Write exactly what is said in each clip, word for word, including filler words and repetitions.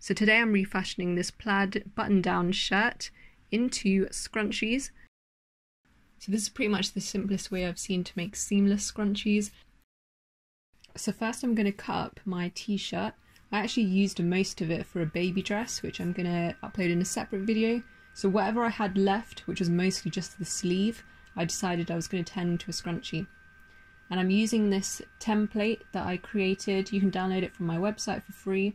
So today I'm refashioning this plaid button-down shirt into scrunchies. So this is pretty much the simplest way I've seen to make seamless scrunchies. So first I'm going to cut up my t-shirt. I actually used most of it for a baby dress, which I'm going to upload in a separate video. So whatever I had left, which was mostly just the sleeve, I decided I was going to turn into a scrunchie. And I'm using this template that I created. You can download it from my website for free.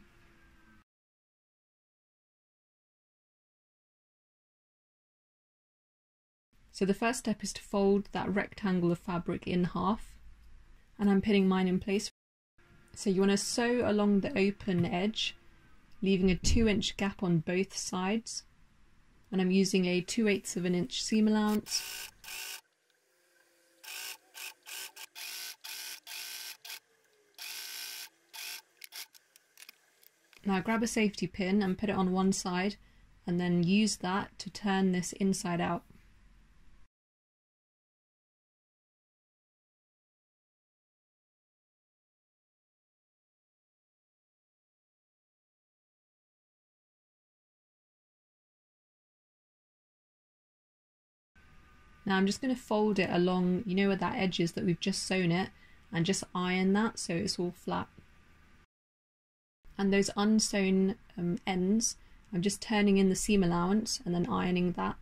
So the first step is to fold that rectangle of fabric in half, and I'm pinning mine in place. So you want to sew along the open edge, leaving a two inch gap on both sides, and I'm using a two eighths of an inch seam allowance. Now grab a safety pin and put it on one side, and then use that to turn this inside out. Now I'm just going to fold it along, you know where that edge is that we've just sewn it, and just iron that so it's all flat. And those unsewn um, ends, I'm just turning in the seam allowance and then ironing that.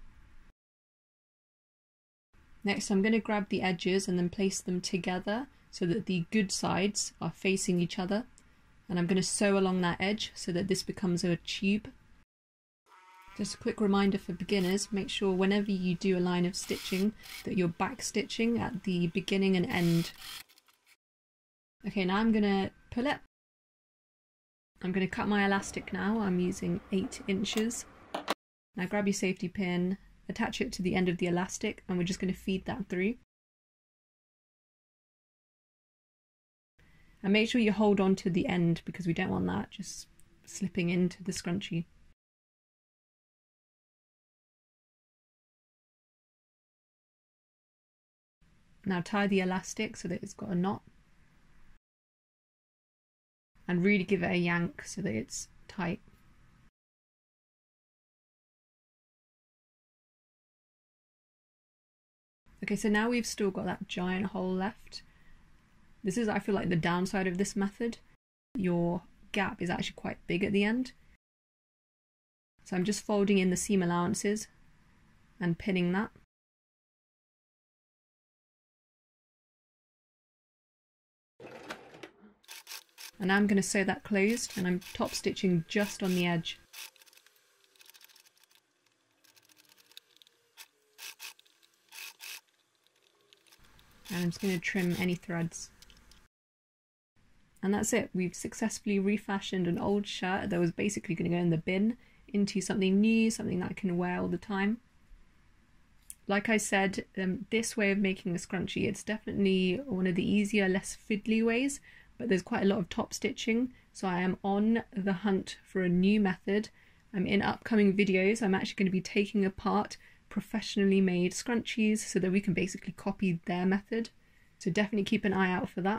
Next I'm going to grab the edges and then place them together so that the good sides are facing each other, and I'm going to sew along that edge so that this becomes a tube. Just a quick reminder for beginners, make sure whenever you do a line of stitching that you're back stitching at the beginning and end. Okay, now I'm going to pull it. I'm going to cut my elastic now. I'm using eight inches. Now grab your safety pin, attach it to the end of the elastic, and we're just going to feed that through. And make sure you hold on to the end because we don't want that just slipping into the scrunchie. Now tie the elastic so that it's got a knot, and really give it a yank so that it's tight. Okay, so now we've still got that giant hole left. This is, I feel like, the downside of this method. Your gap is actually quite big at the end. So I'm just folding in the seam allowances and pinning that. And now I'm going to sew that closed, and I'm top stitching just on the edge. And I'm just going to trim any threads. And that's it. We've successfully refashioned an old shirt that was basically going to go in the bin into something new, something that I can wear all the time. Like I said, um, this way of making a scrunchie, it's definitely one of the easier, less fiddly ways, but there's quite a lot of top stitching, so I am on the hunt for a new method. I'm in upcoming videos. I'm actually going to be taking apart professionally made scrunchies so that we can basically copy their method. So definitely keep an eye out for that.